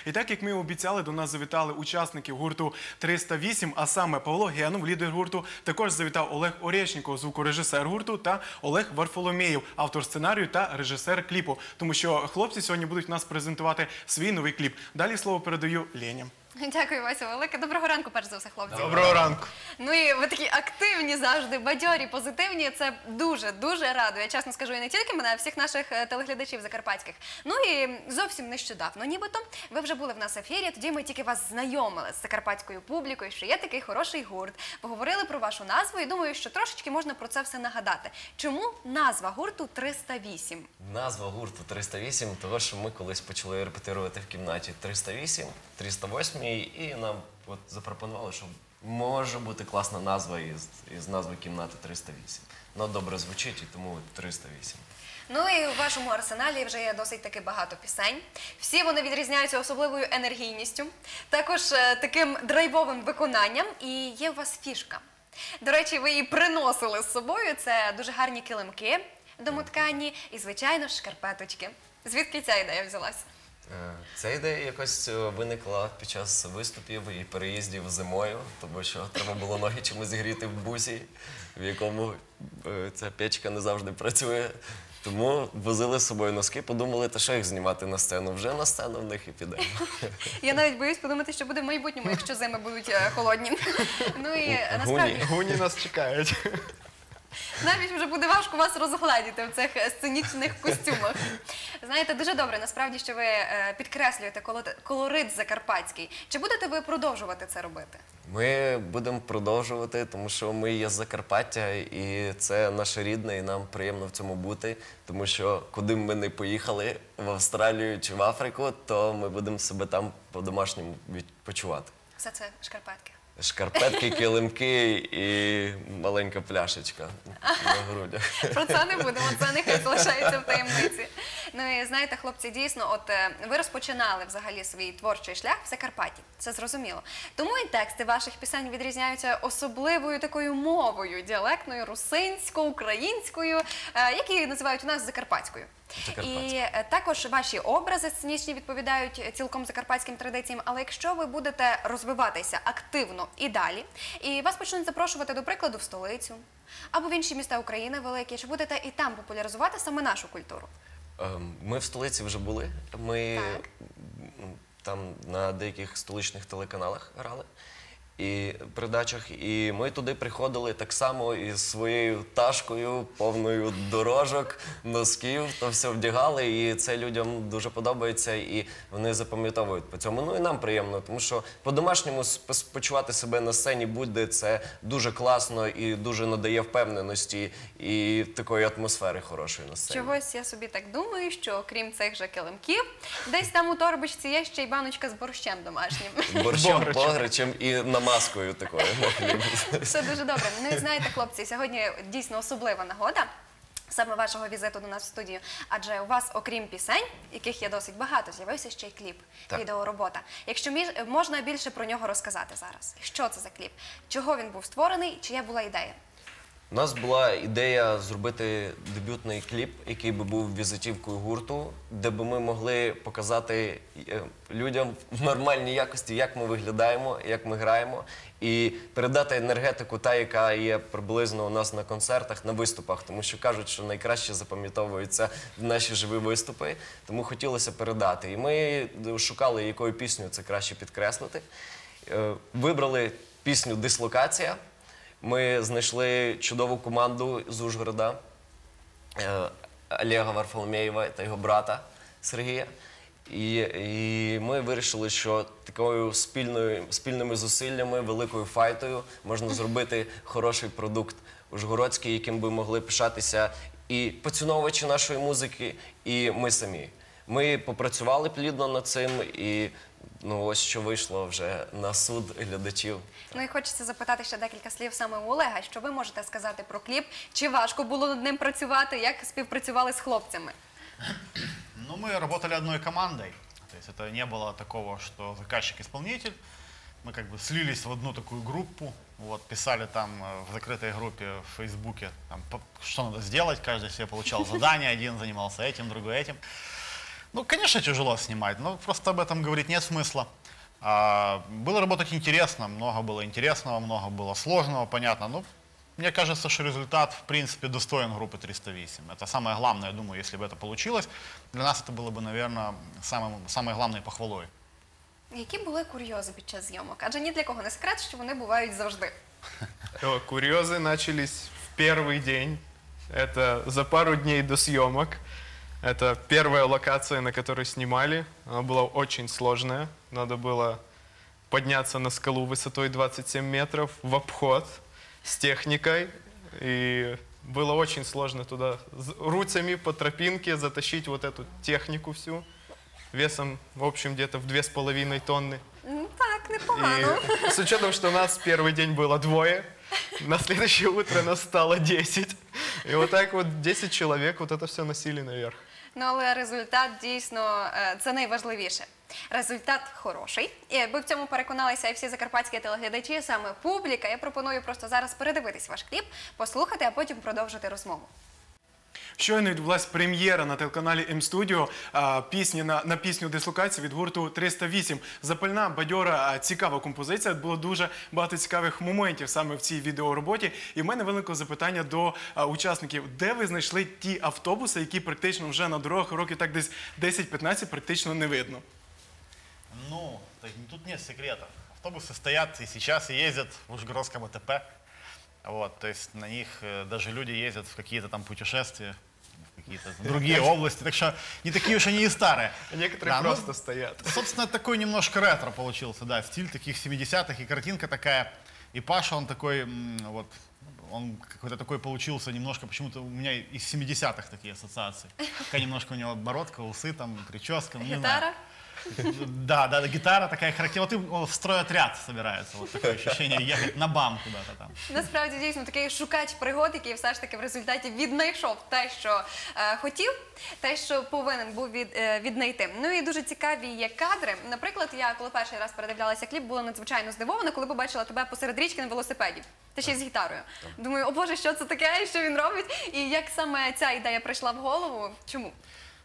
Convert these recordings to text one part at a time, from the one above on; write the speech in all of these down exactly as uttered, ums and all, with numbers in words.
І так, як ми обіцяли, до нас завітали учасники гурту триста вісім, а саме Павло Генов, лідер гурту, також завітав Олег Орєшніков, звукорежисер гурту, та Олег Варфоломєєв, автор сценарію та режисер кліпу. Тому що хлопці сьогодні будуть нас презентувати свій новий кліп. Далі слово передаю Лені. Дякую, Вася велике. Доброго ранку, перш за все, хлопці. Доброго ранку. Ну і ви такі активні завжди, бадьорі, позитивні. Це дуже-дуже радує. Чесно скажу, і не тільки мене, а всіх наших телеглядачів закарпатських. Ну і зовсім нещодавно, нібито, ви вже були в нас в ефірі, тоді ми тільки вас знайомили з закарпатською публікою, що є такий хороший гурт. Поговорили про вашу назву і думаю, що трошечки можна про це все нагадати. Чому назва гурту триста вісім? Назва гурту триста вісім, того, що ми колись почали репетирувати в кімнаті триста вісім, триста вісім, і нам от запропонували, що може бути класна назва із, із назви кімнати триста вісім. Ну, добре звучить, і тому триста вісім. Ну і у вашому арсеналі вже є досить таки багато пісень. Всі вони відрізняються особливою енергійністю, також е, таким драйвовим виконанням, і є у вас фішка. До речі, ви її приносили з собою, це дуже гарні килимки домоткані і, звичайно, шкарпеточки. Звідки ця ідея взялась? Ця ідея якось виникла під час виступів і переїздів зимою, тому що треба було ноги чимось зігріти в бусі, в якому ця печка не завжди працює. Тому возили з собою носки, подумали, та що їх знімати на сцену. Вже на сцену в них і підемо. Я навіть боюсь подумати, що буде в майбутньому, якщо зими будуть е, холодні. Ну і насправді... Гуні нас чекають. Навіть вже буде важко вас розгледіти в цих сценічних костюмах. Знаєте, дуже добре, насправді, що ви е, підкреслюєте колорит закарпатський. Чи будете ви продовжувати це робити? Ми будемо продовжувати, тому що ми є з Закарпаття, і це наше рідне, і нам приємно в цьому бути. Тому що куди б ми не поїхали, в Австралію чи в Африку, то ми будемо себе там по-домашньому відпочивати. Все це шкарпетки. Шкарпетки, килимки і маленька пляшечка на грудях. Про це не будемо, це нехай залишається в таємниці. Ну і знаєте, хлопці, дійсно, от ви розпочинали взагалі свій творчий шлях в Закарпатті, це зрозуміло. Тому і тексти ваших пісень відрізняються особливою такою мовою, діалектною, русинсько-українською, які називають у нас закарпатською. І також ваші образи сценічні відповідають цілком закарпатським традиціям, але якщо ви будете розвиватися активно і далі, і вас почнуть запрошувати, до прикладу, в столицю, або в інші міста України великі, чи будете і там популяризувати саме нашу культуру? Ми в столиці вже були, ми там на деяких столичних телеканалах грали. І передачах, і ми туди приходили так само із своєю ташкою, повною дорожок, носків, то все вдягали, і це людям дуже подобається, і вони запам'ятовують по цьому. Ну і нам приємно, тому що по-домашньому почувати себе на сцені будь-де, це дуже класно і дуже надає впевненості і такої атмосфери хорошої на сцені. Чогось я собі так думаю, що окрім цих же килимків, десь там у торбочці є ще й баночка з борщем домашнім. Борщем, погречем і на маскою такою. Все дуже добре. Ну і знаєте, хлопці, сьогодні дійсно особлива нагода саме вашого візиту до нас в студію, адже у вас, окрім пісень, яких є досить багато, з'явився ще й кліп, відеоробота. Якщо між, можна більше про нього розказати зараз. Що це за кліп? Чого він був створений? Чия була ідея? У нас була ідея зробити дебютний кліп, який би був візитівкою гурту, де би ми могли показати людям в нормальній якості, як ми виглядаємо, як ми граємо, і передати енергетику та, яка є приблизно у нас на концертах, на виступах, тому що кажуть, що найкраще запам'ятовуються наші живі виступи, тому хотілося передати. І ми шукали, якою піснею це краще підкреслити. Вибрали пісню «Дислокація». Ми знайшли чудову команду з Ужгорода, Олега Варфоломєєва та його брата Сергія. І, і ми вирішили, що такою спільною, спільними зусиллями, великою файтою можна зробити хороший продукт ужгородський, яким би могли пишатися і поціновувачі нашої музики, і ми самі. Ми попрацювали плідно над цим, і ну, ось що вийшло вже на суд глядачів. Ну і хочеться запитати ще декілька слів саме у Олега. Що ви можете сказати про кліп? Чи важко було над ним працювати? Як співпрацювали з хлопцями? Ну, мы работали одной командой. То есть это не было такого, что заказчик-исполнитель. Мы как бы слились в одну такую группу, вот, писали там в закрытой группе в Фейсбуке, там, что надо сделать, каждый себе получал задание, один занимался этим, другой этим. Ну, конечно, тяжело снимать, но просто об этом говорить нет смысла. А, было работать интересно, много было интересного, много было сложного, понятно. Но мне кажется, что результат, в принципе, достоин группы триста восемь. Это самое главное, я думаю, если бы это получилось. Для нас это было бы, наверное, самым, самой главной похвалой. Які були курйози під час зйомок? Адже ні для кого не секрет, що вони бувають завжди. О, Курьезы начались в первый день. Это за пару дней до съемок. Это первая локация, на которой снимали. Она была очень сложная. Надо было подняться на скалу высотой двадцать семь метров в обход с техникой. И было очень сложно туда с руцами по тропинке затащить вот эту технику всю. Весом, в общем, где-то в две с половиной тонны. М, Так, непогано. И с учетом, что нас первый день было двое, на следующее утро нас стало десять. И вот так вот десять человек вот это все носили наверх. Ну, але результат дійсно е, це найважливіше. Результат хороший. І якби в цьому переконалися і всі закарпатські телеглядачі, саме публіка, я пропоную просто зараз передивитись ваш кліп, послухати, а потім продовжити розмову. Щойно відбулася прем'єра на телеканалі М-студіо пісні на, на пісню «Дислокація» від гурту триста вісім. Запальна, бадьора, а, цікава композиція. Було дуже багато цікавих моментів саме в цій відеороботі. І в мене виникло запитання до а, учасників. Де ви знайшли ті автобуси, які практично вже на дорогах років так десь десять-п'ятнадцять практично не видно? Ну, то есть тут нет секретов. Автобусы стоят и сейчас и ездят в Ужгородском АТП. Вот, то есть на них э, даже люди ездят в какие-то там путешествия, в какие-то другие области. Так что не такие уж они и старые. А некоторые Да, ну, просто стоят. Собственно, такой немножко ретро получился, да, стиль таких семидесятых, и картинка такая. И Паша, он такой, м, вот, он какой-то такой получился немножко, почему-то у меня из семидесятых такие ассоциации. Такая немножко у него бородка, усы, там, прическа. Ну, не знаю. Гітара? Да, да, да, гитара такая характерная. Вот и он в стройотряд собирается. Вот такое ощущение ехать на БАМ куда-то там. Насправді, дійсно, такий шукач пригод, який все ж таки в результаті віднайшов те, що е, хотів, те, що повинен був від, е, віднайти. Ну і дуже цікаві є кадри. Наприклад, я, коли перший раз передивлялася кліп, була надзвичайно здивована, коли побачила тебе посеред річки на велосипеді. Та ще й з гітарою. Думаю, о Боже, що це таке, і що він робить? І як саме ця ідея прийшла в голову? Чому?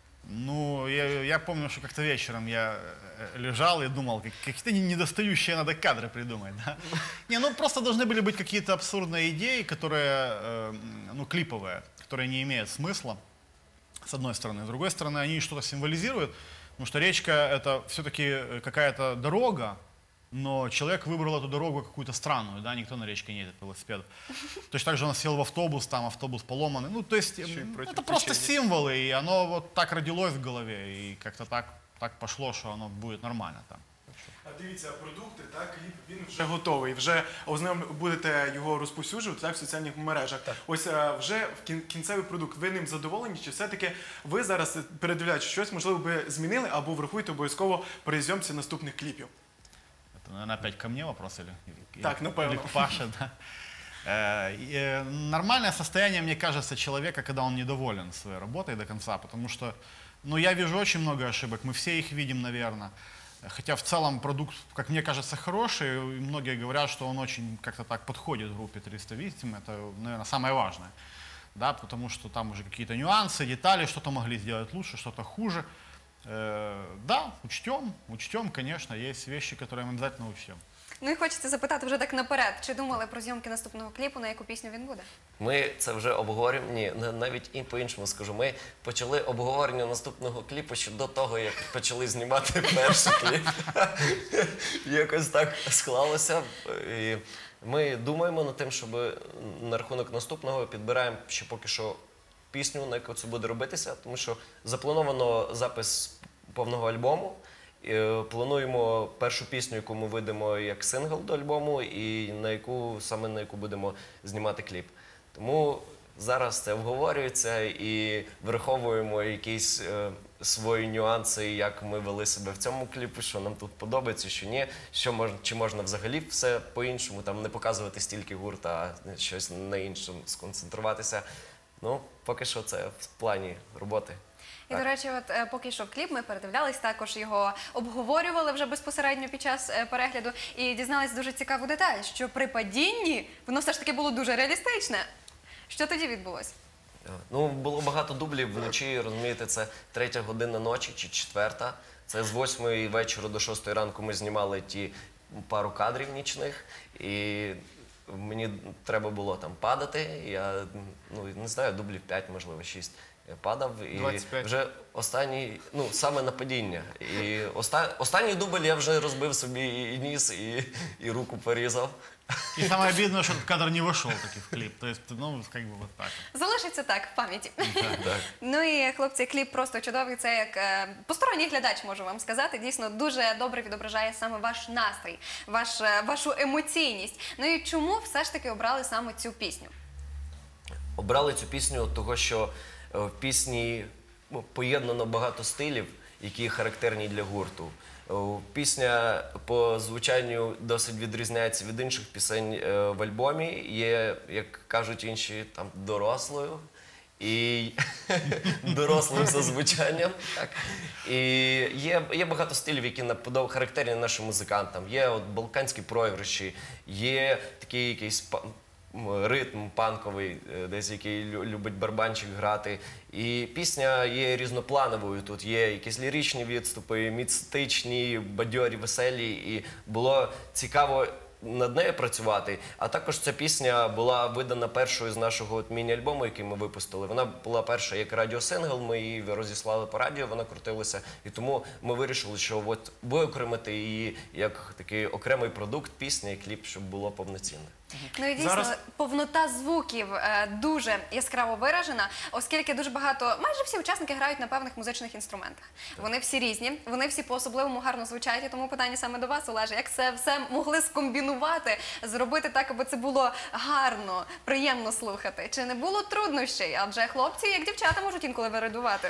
Ну, я, я помню, что как-то вечером я э, лежал и думал, как- какие-то не- недостающие надо кадры придумать, да? Не, ну просто должны были быть какие-то абсурдные идеи, которые, э, ну, клиповые, которые не имеют смысла, с одной стороны. С другой стороны, они что-то символизируют, потому что речка — это все-таки какая-то дорога, но человек выбрал эту дорогу какую-то странную, да, никто на речке не едет по велосипеду. Точно так же он сел в автобус, там автобус поломанный. Ну, то есть, Еще и м, против это просто течения. символы, и оно вот так родилось в голове, и как-то так, так пошло, что оно будет нормально там. А дивіться, продукти, так, кліп, він вже готовий. Вже ознайом будете його розповсюджувати так, в соціальних мережах. Ось е, вже в кін- кінцевий продукт. Ви ним задоволені? Чи все-таки ви зараз, передивляючи щось, можливо, би змінили або врахуєте обов'язково при зйомці наступних кліпів? Это, наверное, опять ко мне вопрос или, или- Так, напевно. или к Паше, да? Э, и, э, Нормальное состояние, мне кажется, человека, когда он недоволен своей работой до конца, потому что, ну, я вижу очень много ошибок, мы все их видим, наверное. Хотя в целом продукт, как мне кажется, хороший, и многие говорят, что он очень как-то так подходит группе триста восемь, это, наверное, самое важное. Да, потому что там уже какие-то нюансы, детали, что-то могли сделать лучше, что-то хуже. Э, Да, учтем, учтем, конечно, есть вещи, которые мы обязательно учтем. Ну і хочеться запитати вже так наперед, чи думали про зйомки наступного кліпу, на яку пісню він буде? Ми це вже обговорюємо. Ні, на- навіть і по-іншому скажу. Ми почали обговорення наступного кліпу ще до того, як почали знімати перший кліп. Якось так склалося. І ми думаємо над тим, щоб на рахунок наступного підбираємо ще поки що пісню, на яку це буде робитися, тому що заплановано запис повного альбому. Е, Плануємо першу пісню, яку ми видамо як сингл до альбому, і на яку саме на яку будемо знімати кліп. Тому зараз це обговорюється і враховуємо якісь е, свої нюанси, як ми вели себе в цьому кліпі, що нам тут подобається, що ні, що мож, чи можна взагалі все по-іншому, там не показувати стільки гурта, а щось на іншому сконцентруватися. Ну, поки що це в плані роботи. І, до речі, от е, поки йшов кліп, ми передивлялись, також його обговорювали вже безпосередньо під час е, перегляду і дізналися дуже цікаву деталь, що при падінні воно все ж таки було дуже реалістичне. Що тоді відбулося? Ну, було багато дублів вночі, розумієте, це третя година ночі чи четверта. Це з восьмої вечора до шостої ранку ми знімали ті пару кадрів нічних. І мені треба було там падати. Я, ну, не знаю, дублів п'ять, можливо, шість. Я падав і двадцять п'ять. вже останній, ну, саме на падіння. І оста, останній дубль я вже розбив собі і ніс, і, і руку порізав. И самое обидное, что этот кадр не вошел таки в клип. То есть, ну, как бы вот так. Залишиться так в пам'яті. Так. Ну і хлопці, кліп просто чудовий. Це як е, посторонній глядач, можу вам сказати. Дійсно дуже добре відображає саме ваш настрій, ваш, е, вашу емоційність. Ну і чому все ж таки обрали саме цю пісню? Обрали цю пісню того, що е, в пісні ну, поєднано багато стилів, які характерні для гурту. Е, Пісня по звучанню досить відрізняється від інших пісень е, в альбомі. Є, як кажуть інші, там дорослою і дорослим за звучанням. Так. І є, є багато стилів, які наподоб- характерні нашим музикантам. Є от балканські програші, є такий якийсь па- м, ритм панковий, е, десь який лю- любить барабанчик грати. І пісня є різноплановою. Тут є якісь ліричні відступи, містичні, бадьорі, веселі. І було цікаво над нею працювати. А також ця пісня була видана першою з нашого от міні-альбому, який ми випустили. Вона була перша як радіосингл, ми її розіслали по радіо, вона крутилася. І тому ми вирішили, що от виокремити її як такий окремий продукт, пісня і кліп, щоб було повноцінне. Ну і дійсно, Зараз- повнота звуків е, дуже яскраво виражена, оскільки дуже багато, майже всі учасники грають на певних музичних інструментах. Вони всі різні, вони всі по-особливому гарно звучать, і тому питання саме до вас, Олеже, як це все могли скомбінувати, зробити так, аби це було гарно, приємно слухати? Чи не було труднощей? Адже хлопці, як дівчата, можуть інколи виридувати.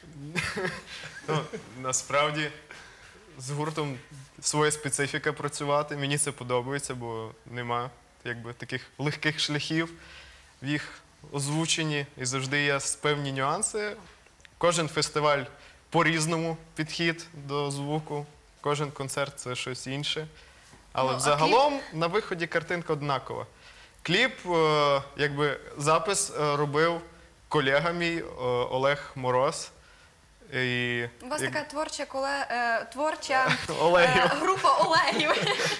Ну, насправді з гуртом своя специфіка працювати. Мені це подобається, бо нема якби таких легких шляхів в їх озвученні. І завжди є певні нюанси. Кожен фестиваль по-різному підхід до звуку, кожен концерт це щось інше. Але Ну, а взагалом на виході картинка однакова. Кліп, е, якби запис е, робив колега мій е, Олег Мороз. І, У вас як- така творча, коле... е, творча Олегів. е, група Олегів.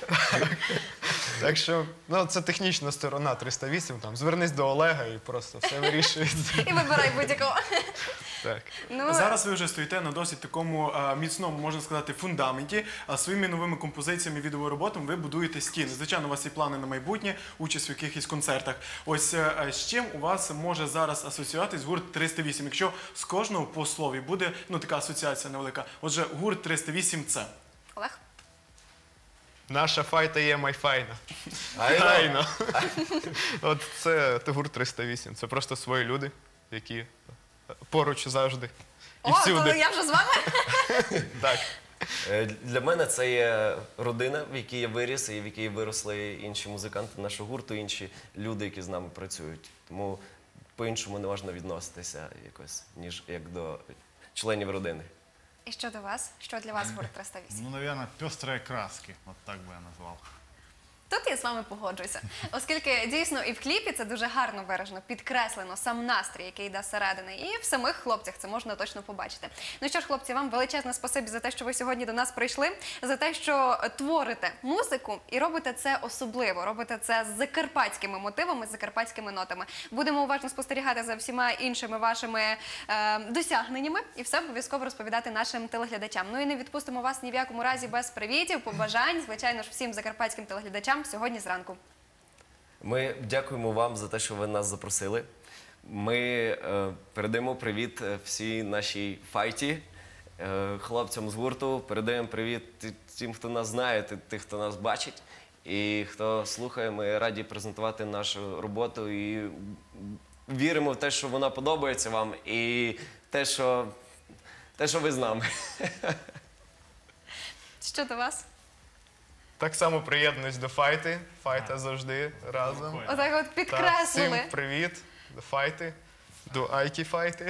Так що, ну, це технічна сторона триста вісім, там, звернись до Олега і просто все вирішується. І вибирай будь-якого. Так. Ну, Зараз ви вже стоїте на досить такому а, міцному, можна сказати, фундаменті. А своїми новими композиціями, відеороботами ви будуєте стіни. Звичайно, у вас є плани на майбутнє, участь в якихось концертах. Ось е, з чим у вас може зараз асоціюватись гурт триста вісім? Якщо з кожного по слові буде ну така асоціація невелика. Отже, гурт триста вісім це. Олег? Наша файта є майфайна. Айно. Айно. От це гурт триста вісім. Це просто свої люди, які поруч завжди. І О, то всюди. я вже з вами? Так. Е, Для мене це є родина, в якій я виріс і в якій виросли інші музиканти нашого гурту, інші люди, які з нами працюють. Тому по-іншому не можна відноситися якось, ніж як до членів родини. І що до вас? Що для вас гурт триста вісім? Ну, наверное, пестрые краски. Вот так бы я назвал. Тут я з вами погоджуюся, оскільки дійсно і в кліпі це дуже гарно виражено, підкреслено сам настрій, який йде зсередини, і в самих хлопцях це можна точно побачити. Ну що ж, хлопці, вам величезне спасибі за те, що ви сьогодні до нас прийшли, за те, що творите музику і робите це особливо, робите це з закарпатськими мотивами, з закарпатськими нотами. Будемо уважно спостерігати за всіма іншими вашими е, досягненнями і все обов'язково розповідати нашим телеглядачам. Ну і не відпустимо вас ні в якому разі без привітів, побажань, звичайно ж, всім закарпатським телеглядачам сьогодні зранку. Ми дякуємо вам за те, що ви нас запросили. Ми е, передаємо привіт е, всій нашій файті, е, хлопцям з гурту. Передаємо привіт ті- тим, хто нас знає, ті- тих, хто нас бачить. І хто слухає, ми раді презентувати нашу роботу і віримо в те, що вона подобається вам, і те, що, те, що ви з нами. Що до вас? Так само приєднуюсь до файти. Файта завжди разом. Отак от Так, підкреслили. всім привіт до файти, до айті файти.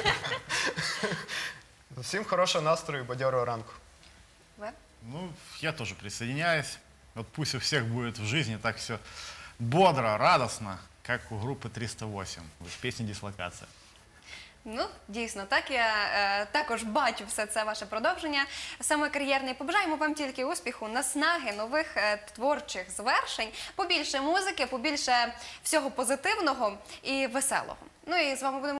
Всім хорошого настрою, бадьорого ранку. Ви? Ну, я тоже присоединяюсь. Вот пусть у всех будет в жизни так все бодро, радостно, как у группы триста восемь, в песне «Дислокация». Ну, дійсно, так я е, також бачу все це ваше продовження. Саме кар'єрне. Побажаємо вам тільки успіху, наснаги, нових е, творчих звершень, побільше музики, побільше всього позитивного і веселого. Ну і з вами будемо.